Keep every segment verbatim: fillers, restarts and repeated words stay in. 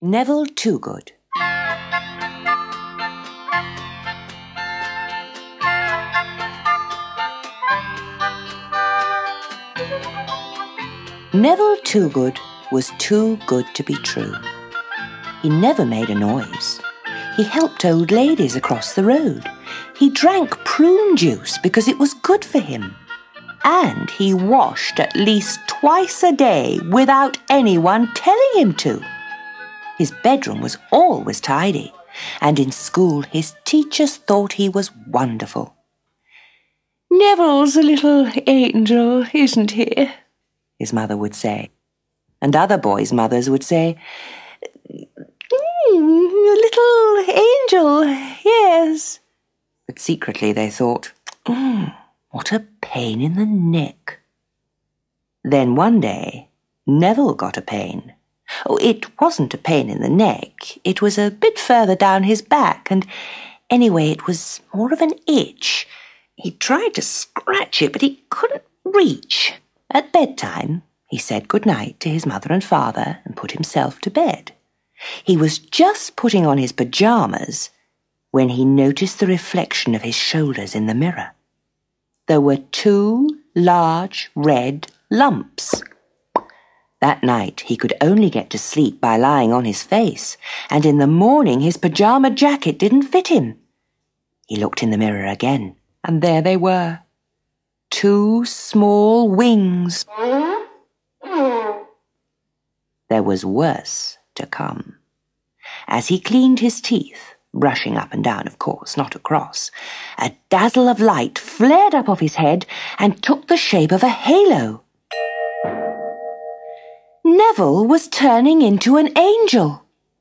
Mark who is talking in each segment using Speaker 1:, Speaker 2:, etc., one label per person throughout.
Speaker 1: Neville Toogood. Neville Toogood was too good to be true. He never made a noise. He helped old ladies across the road. He drank prune juice because it was good for him. And he washed at least twice a day without anyone telling him to. His bedroom was always tidy, and in school his teachers thought he was wonderful. "Neville's a little angel, isn't he?" his mother would say. And other boys' mothers would say, mm, "A little angel, yes." But secretly they thought, mm, what a pain in the neck. Then one day, Neville got a pain. Oh, it wasn't a pain in the neck. It was a bit further down his back, and anyway, it was more of an itch. He tried to scratch it, but he couldn't reach. At bedtime, he said goodnight to his mother and father and put himself to bed. He was just putting on his pyjamas when he noticed the reflection of his shoulders in the mirror. There were two large red lumps. That night he could only get to sleep by lying on his face, and in the morning his pyjama jacket didn't fit him. He looked in the mirror again, and there they were. Two small wings. There was worse to come. As he cleaned his teeth, brushing up and down, of course, not across, a dazzle of light flared up off his head and took the shape of a halo. Neville was turning into an angel.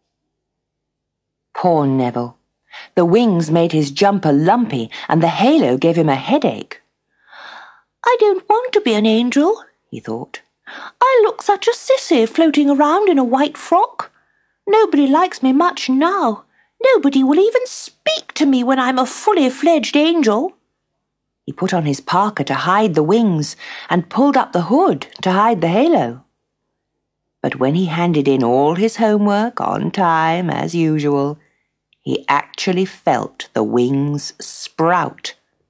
Speaker 1: Poor Neville. The wings made his jumper lumpy and the halo gave him a headache. "I don't want to be an angel," he thought. "I look such a sissy floating around in a white frock. Nobody likes me much now. Nobody will even speak to me when I'm a fully fledged angel." He put on his parka to hide the wings and pulled up the hood to hide the halo. But when he handed in all his homework on time, as usual, he actually felt the wings sprout.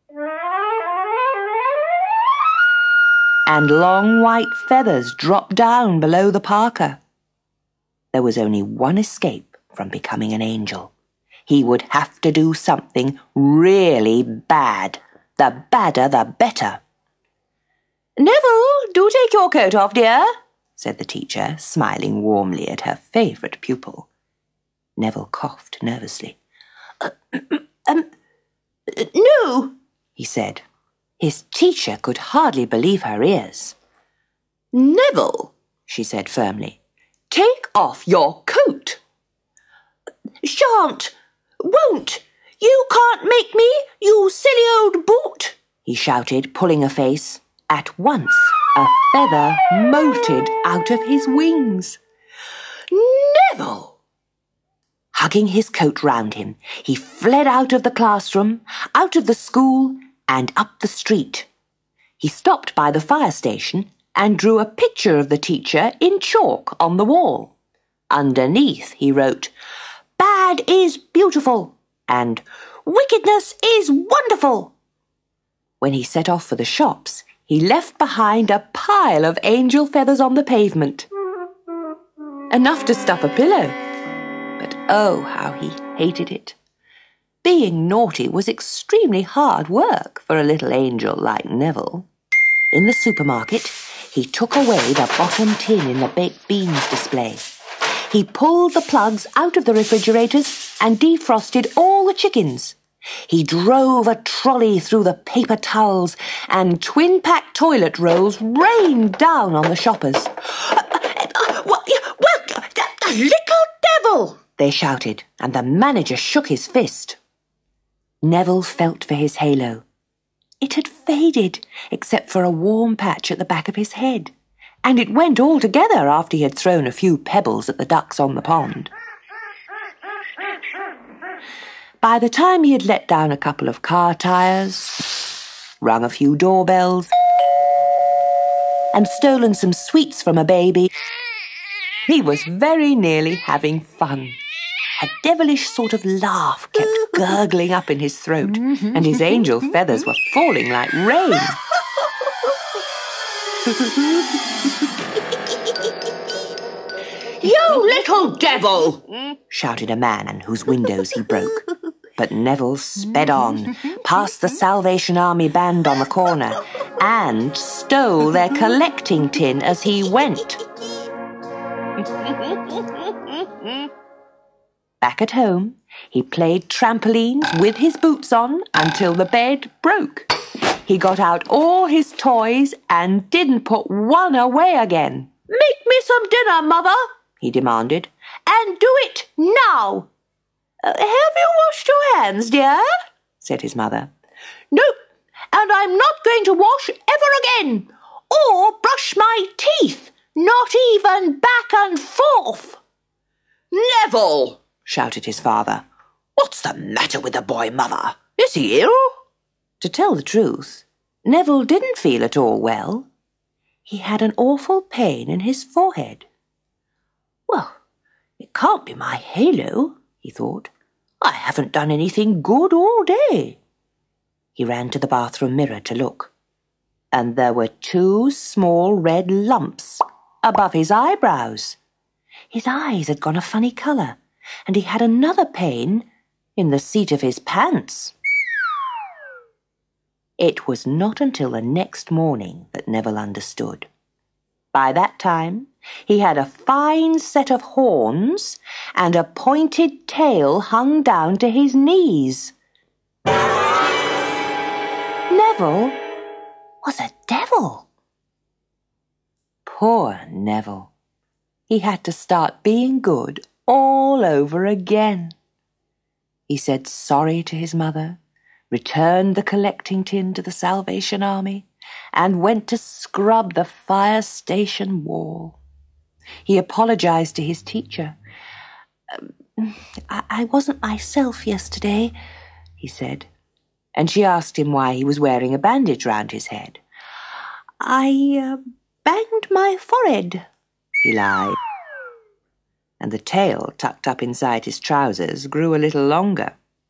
Speaker 1: And long white feathers dropped down below the parka. There was only one escape from becoming an angel. He would have to do something really bad. The badder, the better. "Neville, do take your coat off, dear," said the teacher, smiling warmly at her favourite pupil. Neville coughed nervously. Uh, um, no, he said. His teacher could hardly believe her ears. "Neville," she said firmly, "take off your coat." "Shan't, won't, you can't make me, you silly old boot," he shouted, pulling a face. At once, a feather moulted out of his wings. "Neville!" Hugging his coat round him, he fled out of the classroom, out of the school, and up the street. He stopped by the fire station and drew a picture of the teacher in chalk on the wall. Underneath he wrote, "Bad is beautiful," and "Wickedness is wonderful." When he set off for the shops, he left behind a pile of angel feathers on the pavement. Enough to stuff a pillow. But oh, how he hated it. Being naughty was extremely hard work for a little angel like Neville. In the supermarket, he took away the bottom tin in the baked beans display. He pulled the plugs out of the refrigerators and defrosted all the chickens. He drove a trolley through the paper towels, and twin-pack toilet rolls rained down on the shoppers. "Well, the little devil!" they shouted, and the manager shook his fist. Neville felt for his halo. It had faded, except for a warm patch at the back of his head, and it went altogether after he had thrown a few pebbles at the ducks on the pond. By the time he had let down a couple of car tires, rung a few doorbells, and stolen some sweets from a baby, He was very nearly having fun. A devilish sort of laugh kept gurgling up in his throat, and his angel feathers were falling like rain.
Speaker 2: "You little devil!"
Speaker 1: shouted a man whose windows he broke. But Neville sped on, past the Salvation Army band on the corner, and stole their collecting tin as he went. Back at home, he played trampolines with his boots on until the bed broke. He got out all his toys and didn't put one away again.
Speaker 2: "Make me some dinner, Mother," he demanded, "and do it now."
Speaker 1: Uh, have you washed your hands, dear?" said his mother.
Speaker 2: "Nope, and I'm not going to wash ever again, or brush my teeth, not even back and forth."
Speaker 3: "Neville!"
Speaker 1: shouted his father.
Speaker 3: "What's the matter with the boy, Mother? Is he ill?"
Speaker 1: To tell the truth, Neville didn't feel at all well. He had an awful pain in his forehead.
Speaker 2: "Well, it can't be my halo," he thought. "I haven't done anything good all day."
Speaker 1: He ran to the bathroom mirror to look, and there were two small red lumps above his eyebrows. His eyes had gone a funny colour, and he had another pain in the seat of his pants. It was not until the next morning that Neville understood. By that time, he had a fine set of horns, and a pointed tail hung down to his knees. Neville was a devil. Poor Neville. He had to start being good all over again. He said sorry to his mother, returned the collecting tin to the Salvation Army, and went to scrub the fire station wall. He apologized to his teacher. Um, I, I wasn't myself yesterday, he said, and she asked him why he was wearing a bandage round his head. I uh, banged my forehead, he lied. And the tail tucked up inside his trousers grew a little longer.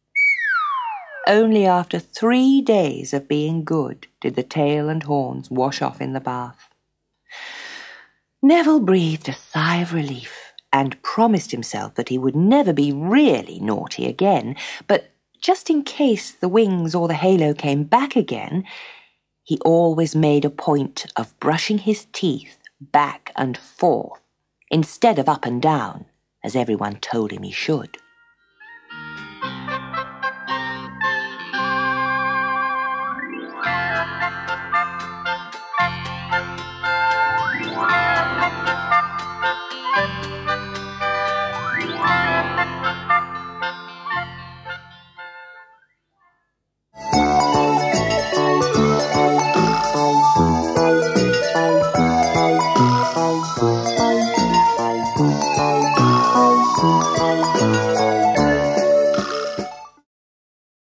Speaker 1: Only after three days of being good did the tail and horns wash off in the bath. Neville breathed a sigh of relief and promised himself that he would never be really naughty again, but just in case the wings or the halo came back again, he always made a point of brushing his teeth back and forth instead of up and down, as everyone told him he should.